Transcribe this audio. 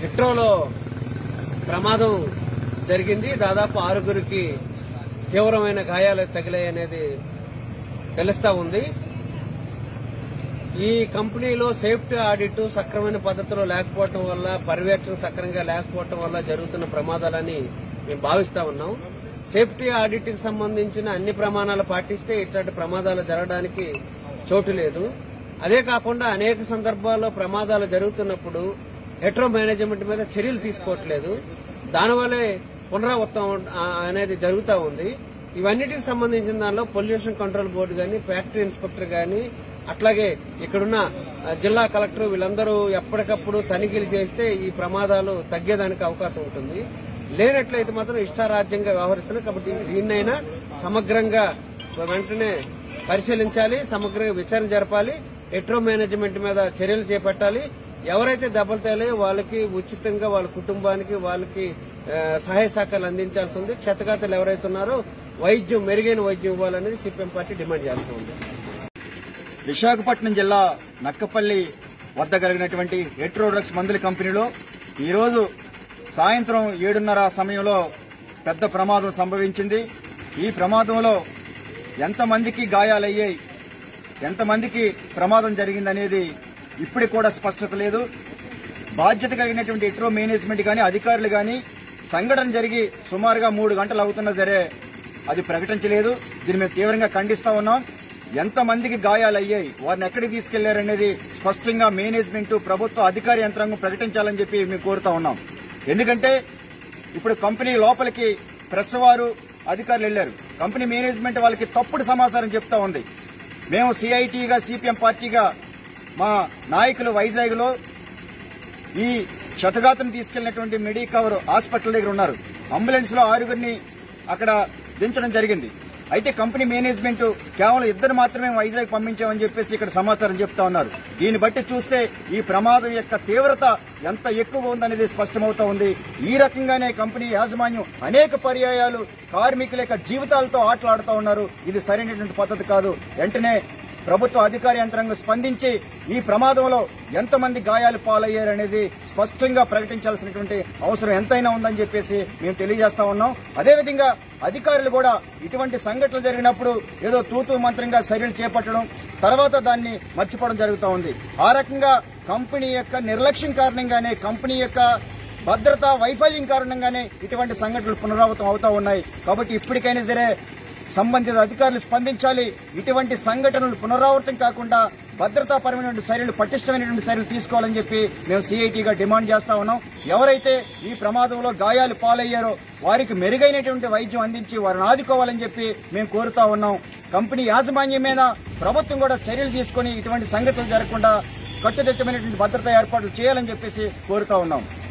హెట్రోలో ప్రమాదం జరిగింది. దాదాపు 6గురికి తీవ్రమైన గాయాలు తగిలాయనేది తెలుస్తా ఉంది. ఈ కంపెనీలో సేఫ్టీ ఆడిట్ సక్రమైన పద్ధతిలో లేకపోవడం వల్ల, పర్యవేక్షణ సక్రమంగా లేకపోవడం వల్ల జరుగుతున్న ప్రమాదాలని మేము భావిస్తా ఉన్నాం. సేఫ్టీ ఆడిట్ కి సంబంధించిన అన్ని ప్రమాణాలు పాటిస్తే ఇట్లాంటి ప్రమాదాలు జరగడానికి చోటు లేదు. అదే కాకుండా అనేక సందర్భాల్లో ప్రమాదాలు జరుగుతున్నప్పుడు హెట్రో మేనేజ్మెంట్ మీద చర్యలు తీసుకోవట్లేదు. దానివల్లే పునరావృతం అనేది జరుగుతూ ఉంది. ఇవన్నిటికి సంబంధించిన దానిలో పొల్యూషన్ కంట్రోల్ బోర్డు గాని, ఫ్యాక్టరీ ఇన్స్పెక్టర్ గాని, అట్లాగే ఇక్కడున్న జిల్లా కలెక్టర్ వీళ్ళందరూ ఎప్పటికప్పుడు తనిఖీలు చేస్తే ఈ ప్రమాదాలు తగ్గేదానికి అవకాశం ఉంటుంది. లేనట్లయితే మాత్రం ఇష్టారాజ్యంగా వ్యవహరిస్తున్నారు. కాబట్టి దీన్నైనా సమగ్రంగా వెంటనే పరిశీలించాలి, సమగ్రంగా విచారణ జరపాలి, హెట్రో మేనేజ్మెంట్ మీద చర్యలు చేపట్టాలి. ఎవరైతే దెబ్బలు తేలాయో వాళ్ళకి ఉచితంగా వాళ్ళ కుటుంబానికి వాళ్ళకి సహాయ సహకారాలు అందించాల్సి ఉంది. క్షతగాతులు ఎవరైతే ఉన్నారో మెరుగైన వైద్యం ఇవ్వాలనేది సిపిఎం పార్టీ డిమాండ్ చేస్తుంది. విశాఖపట్నం జిల్లా నక్కపల్లి వద్ద కలిగినటువంటి హెట్రో డ్రగ్స్ మందుల కంపెనీలో ఈరోజు సాయంత్రం 7:30 సమయంలో పెద్ద ప్రమాదం సంభవించింది. ఈ ప్రమాదంలో ఎంతమందికి గాయాలయ్యాయి, ఎంతమందికి ప్రమాదం జరిగిందనేది ఇప్పటికి కూడా స్పష్టత లేదు. బాధ్యత కలిగినటువంటి హెట్రో మేనేజ్మెంట్ గాని, అధికారులు గాని సంఘటన జరిగి సుమారుగా 3 గంటలు అవుతున్నా సరే అది ప్రకటించలేదు. దీన్ని మేము తీవ్రంగా ఖండిస్తా ఉన్నాం. ఎంతమందికి గాయాలయ్యాయి, వారిని ఎక్కడికి తీసుకెళ్లారనేది స్పష్టంగా మేనేజ్మెంట్, ప్రభుత్వ అధికార యంత్రాంగం ప్రకటించాలని చెప్పి మేము కోరుతా ఉన్నాం. ఎందుకంటే ఇప్పుడు కంపెనీ లోపలికి ప్రెస్ వారు, అధికారులు వెళ్లారు. కంపెనీ మేనేజ్మెంట్ వాళ్ళకి తప్పుడు సమాచారం చెప్తా ఉంది. మేము సిఐటిగా, సిపిఎం పార్టీగా మా నాయకులు వైజాగ్ లో ఈ క్షతగాతును తీసుకెళ్లినటువంటి మెడికవర్ హాస్పిటల్ దగ్గర ఉన్నారు. అంబులెన్స్ లో 6గురిని అక్కడ దించడం జరిగింది. అయితే కంపెనీ మేనేజ్మెంట్ కేవలం 2 మాత్రమే వైజాగ్ పంపించామని చెప్పేసి ఇక్కడ సమాచారం చెప్తా ఉన్నారు. దీన్ని బట్టి చూస్తే ఈ ప్రమాదం యొక్క తీవ్రత ఎంత ఎక్కువగా ఉందనేది స్పష్టమవుతా ఉంది. ఈ రకంగానే కంపెనీ యాజమాన్యం అనేక పర్యాయాలు కార్మికుల యొక్క జీవితాలతో ఆటలాడుతూ ఉన్నారు. ఇది సరైనటువంటి పద్ధతి కాదు. వెంటనే ప్రభుత్వ అధికార యంత్రాంగం స్పందించి ఈ ప్రమాదంలో ఎంతమంది గాయాలు పాలయ్యారనేది స్పష్టంగా ప్రకటించాల్సినటువంటి అవసరం ఎంతైనా ఉందని చెప్పేసి మేము తెలియజేస్తా ఉన్నాం. అదేవిధంగా అధికారులు కూడా ఇటువంటి సంఘటనలు జరిగినప్పుడు ఏదో తూతూ మంత్రంగా చర్యలు చేపట్టడం, తర్వాత దాన్ని మర్చిపోవడం జరుగుతూ ఉంది. ఆ రకంగా కంపెనీ యొక్క నిర్లక్ష్యం కారణంగానే, కంపెనీ యొక్క భద్రతా వైఫల్యం కారణంగానే ఇటువంటి సంఘటనలు పునరావృతం అవుతా ఉన్నాయి. కాబట్టి ఇప్పటికైనా సరే సంబంధిత అధికారులు స్పందించాలి. ఇటువంటి సంఘటనలు పునరావృతం కాకుండా భద్రతాపరమైనటువంటి చర్యలు, పటిష్టమైనటువంటి చర్యలు తీసుకోవాలని చెప్పి మేము సిఐటిగా డిమాండ్ చేస్తా ఉన్నాం. ఎవరైతే ఈ ప్రమాదంలో గాయాలు పాలయ్యారో వారికి మెరుగైనటువంటి వైద్యం అందించి వారిని ఆదుకోవాలని చెప్పి మేము కోరుతా ఉన్నాం. కంపెనీ యాజమాన్యం మీద ప్రభుత్వం కూడా చర్యలు తీసుకుని ఇటువంటి సంఘటనలు జరగకుండా కట్టుదిట్టమైనటువంటి భద్రతా ఏర్పాట్లు చేయాలని చెప్పేసి కోరుతా ఉన్నాం.